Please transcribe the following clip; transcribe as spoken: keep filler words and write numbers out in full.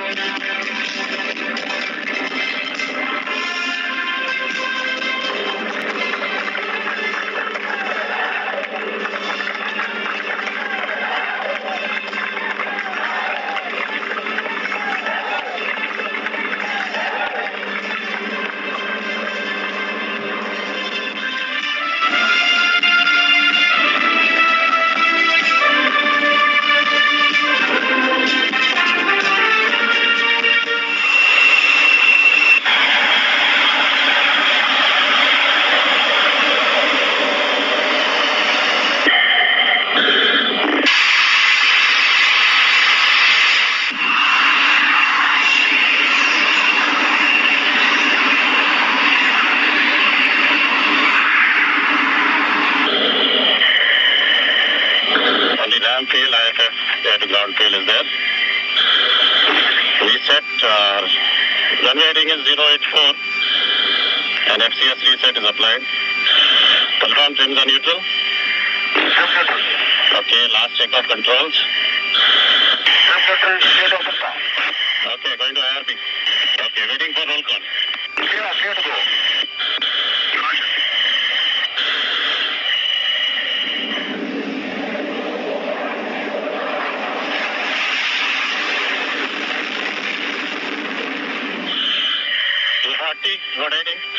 Field, I F F air to ground field is there. Reset, uh, runway heading is zero eight four and F C S reset is applied. Confirm trims are neutral. Okay, last check of controls. Okay, going to I R B. Okay, waiting for roll call. Clear, clear to go. two forty, road heading.